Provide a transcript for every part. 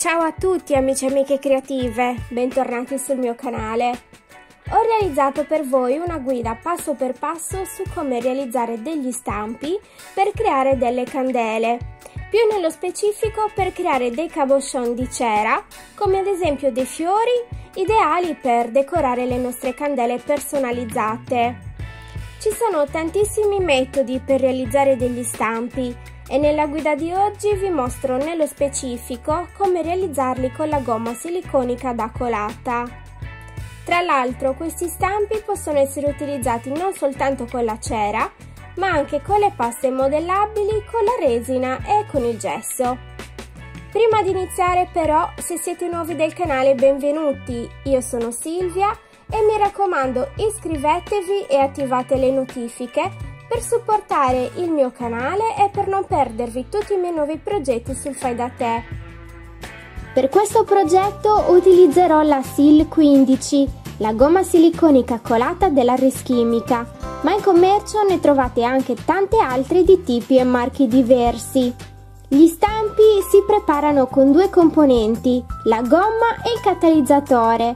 Ciao a tutti amici e amiche creative, bentornati sul mio canale. Ho realizzato per voi una guida passo per passo su come realizzare degli stampi per creare delle candele, più nello specifico per creare dei cabochon di cera, come ad esempio dei fiori, ideali per decorare le nostre candele personalizzate. Ci sono tantissimi metodi per realizzare degli stampi e nella guida di oggi vi mostro nello specifico come realizzarli con la gomma siliconica da colata. Tra l'altro questi stampi possono essere utilizzati non soltanto con la cera, ma anche con le paste modellabili, con la resina e con il gesso. Prima di iniziare però, se siete nuovi del canale, benvenuti, io sono Silvia e mi raccomando iscrivetevi e attivate le notifiche per supportare il mio canale e per non perdervi tutti i miei nuovi progetti sul fai da te. Per questo progetto utilizzerò la Sil 15, la gomma siliconica colata della Reschimica, ma in commercio ne trovate anche tante altre di tipi e marchi diversi. Gli stampi si preparano con due componenti, la gomma e il catalizzatore.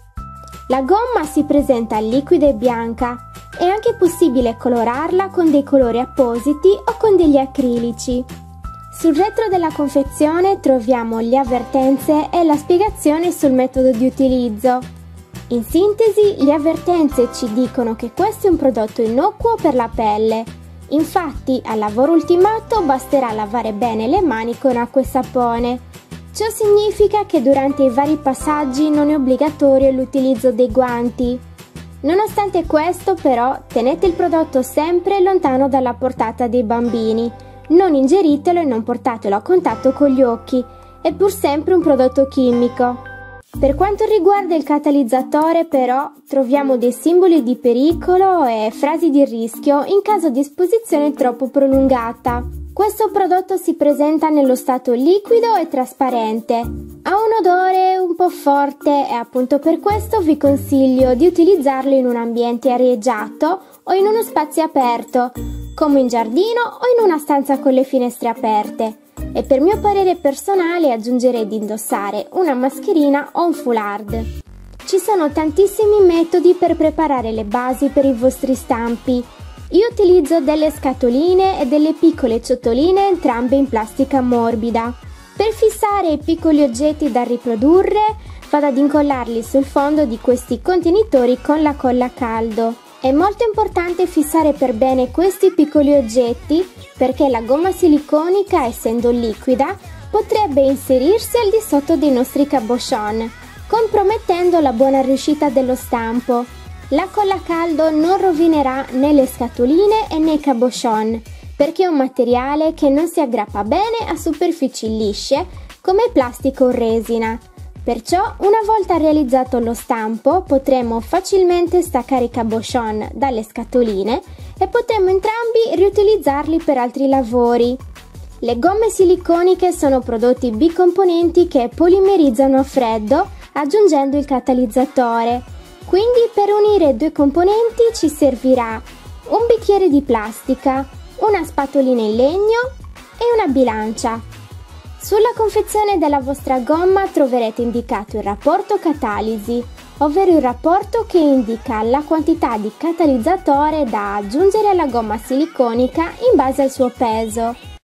La gomma si presenta liquida e bianca. È anche possibile colorarla con dei colori appositi o con degli acrilici. Sul retro della confezione troviamo le avvertenze e la spiegazione sul metodo di utilizzo. In sintesi, le avvertenze ci dicono che questo è un prodotto innocuo per la pelle. Infatti, al lavoro ultimato basterà lavare bene le mani con acqua e sapone. Ciò significa che durante i vari passaggi non è obbligatorio l'utilizzo dei guanti. Nonostante questo, però, tenete il prodotto sempre lontano dalla portata dei bambini. Non ingeritelo e non portatelo a contatto con gli occhi. È pur sempre un prodotto chimico. Per quanto riguarda il catalizzatore, però, troviamo dei simboli di pericolo e frasi di rischio in caso di esposizione troppo prolungata. Questo prodotto si presenta nello stato liquido e trasparente. Ha un odore un po' forte e appunto per questo vi consiglio di utilizzarlo in un ambiente arieggiato o in uno spazio aperto, come in giardino o in una stanza con le finestre aperte. E per mio parere personale aggiungerei di indossare una mascherina o un foulard. Ci sono tantissimi metodi per preparare le basi per i vostri stampi. Io utilizzo delle scatoline e delle piccole ciotoline, entrambe in plastica morbida. Per fissare i piccoli oggetti da riprodurre, vado ad incollarli sul fondo di questi contenitori con la colla a caldo. È molto importante fissare per bene questi piccoli oggetti perché la gomma siliconica, essendo liquida, potrebbe inserirsi al di sotto dei nostri cabochon, compromettendo la buona riuscita dello stampo. La colla a caldo non rovinerà né le scatoline né i cabochon, perché è un materiale che non si aggrappa bene a superfici lisce come plastica o resina. Perciò, una volta realizzato lo stampo, potremo facilmente staccare i cabochon dalle scatoline e potremo entrambi riutilizzarli per altri lavori. Le gomme siliconiche sono prodotti bicomponenti che polimerizzano a freddo aggiungendo il catalizzatore. Quindi per unire i due componenti ci servirà un bicchiere di plastica, una spatolina in legno e una bilancia. Sulla confezione della vostra gomma troverete indicato il rapporto catalisi, ovvero il rapporto che indica la quantità di catalizzatore da aggiungere alla gomma siliconica in base al suo peso.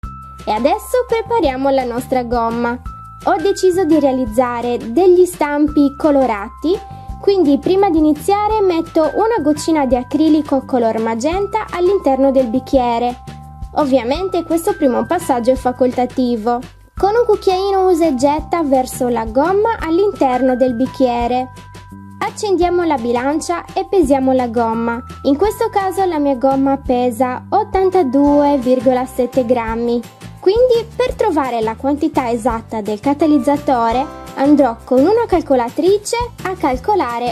E adesso prepariamo la nostra gomma. Ho deciso di realizzare degli stampi colorati. Quindi prima di iniziare metto una goccina di acrilico color magenta all'interno del bicchiere. Ovviamente questo primo passaggio è facoltativo. Con un cucchiaino usa e getta verso la gomma all'interno del bicchiere. Accendiamo la bilancia e pesiamo la gomma. In questo caso la mia gomma pesa 82,7 grammi. Quindi per trovare la quantità esatta del catalizzatore andrò con una calcolatrice a calcolare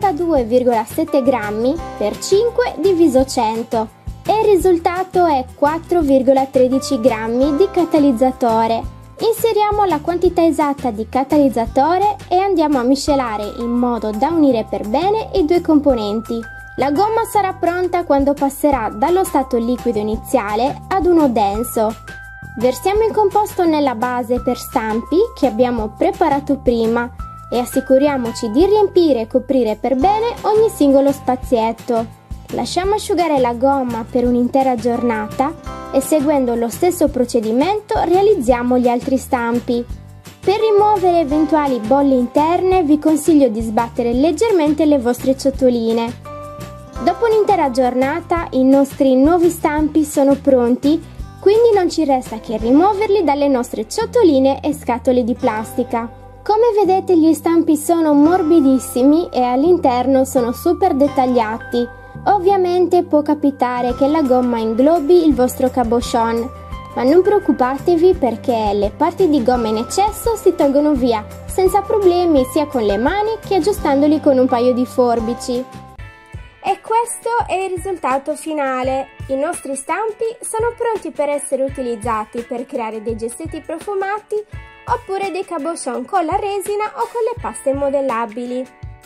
82,7 grammi per 5 diviso 100 e il risultato è 4,13 grammi di catalizzatore. Inseriamo la quantità esatta di catalizzatore e andiamo a miscelare in modo da unire per bene i due componenti. La gomma sarà pronta quando passerà dallo stato liquido iniziale ad uno denso. Versiamo il composto nella base per stampi che abbiamo preparato prima e assicuriamoci di riempire e coprire per bene ogni singolo spazietto. Lasciamo asciugare la gomma per un'intera giornata e seguendo lo stesso procedimento realizziamo gli altri stampi. Per rimuovere eventuali bolle interne vi consiglio di sbattere leggermente le vostre ciotoline. Dopo un'intera giornata i nostri nuovi stampi sono pronti, quindi non ci resta che rimuoverli dalle nostre ciotoline e scatole di plastica. Come vedete gli stampi sono morbidissimi e all'interno sono super dettagliati. Ovviamente può capitare che la gomma inglobi il vostro cabochon, ma non preoccupatevi perché le parti di gomma in eccesso si tolgono via senza problemi sia con le mani che aggiustandoli con un paio di forbici. E questo è il risultato finale. I nostri stampi sono pronti per essere utilizzati per creare dei gestetti profumati oppure dei cabochon con la resina o con le paste modellabili.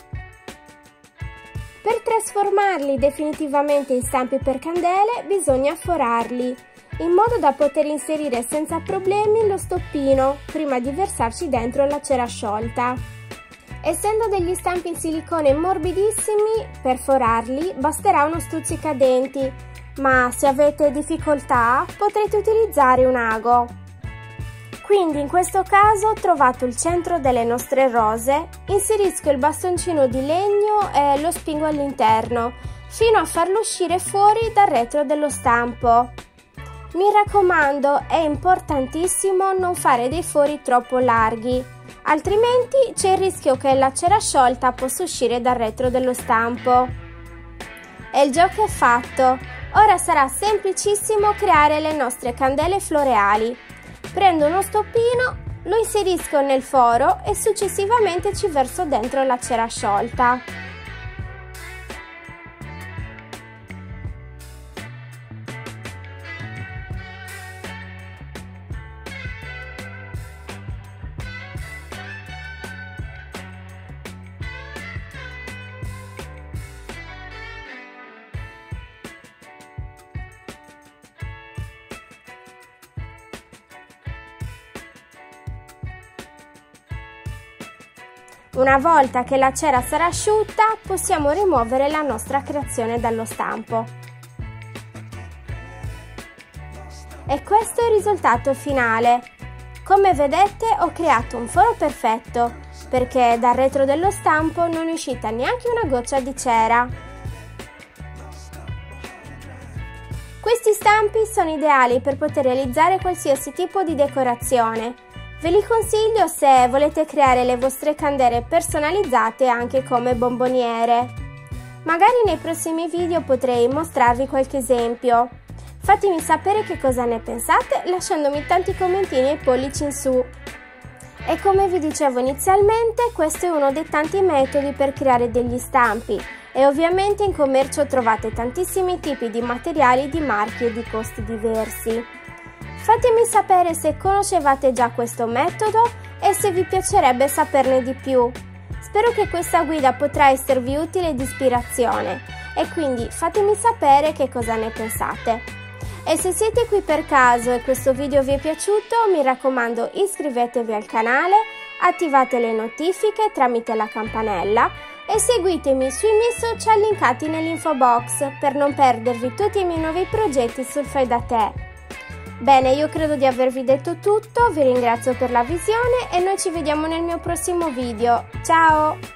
Per trasformarli definitivamente in stampi per candele bisogna forarli, in modo da poter inserire senza problemi lo stoppino prima di versarci dentro la cera sciolta. Essendo degli stampi in silicone morbidissimi, per forarli basterà uno stuzzicadenti, ma se avete difficoltà potrete utilizzare un ago. Quindi in questo caso ho trovato il centro delle nostre rose, inserisco il bastoncino di legno e lo spingo all'interno, fino a farlo uscire fuori dal retro dello stampo. Mi raccomando, è importantissimo non fare dei fori troppo larghi, altrimenti c'è il rischio che la cera sciolta possa uscire dal retro dello stampo. E il gioco è fatto, ora sarà semplicissimo creare le nostre candele floreali. Prendo uno stoppino, lo inserisco nel foro e successivamente ci verso dentro la cera sciolta. Una volta che la cera sarà asciutta, possiamo rimuovere la nostra creazione dallo stampo. E questo è il risultato finale. Come vedete ho creato un foro perfetto, perché dal retro dello stampo non è uscita neanche una goccia di cera. Questi stampi sono ideali per poter realizzare qualsiasi tipo di decorazione. Ve li consiglio se volete creare le vostre candele personalizzate anche come bomboniere. Magari nei prossimi video potrei mostrarvi qualche esempio. Fatemi sapere che cosa ne pensate lasciandomi tanti commentini e pollici in su. E come vi dicevo inizialmente, questo è uno dei tanti metodi per creare degli stampi e ovviamente in commercio trovate tantissimi tipi di materiali di marchi e di costi diversi. Fatemi sapere se conoscevate già questo metodo e se vi piacerebbe saperne di più. Spero che questa guida potrà esservi utile e di ispirazione e quindi fatemi sapere che cosa ne pensate. E se siete qui per caso e questo video vi è piaciuto, mi raccomando iscrivetevi al canale, attivate le notifiche tramite la campanella e seguitemi sui miei social linkati nell'info box per non perdervi tutti i miei nuovi progetti sul Fai da Te. Bene, io credo di avervi detto tutto, vi ringrazio per la visione e noi ci vediamo nel mio prossimo video. Ciao!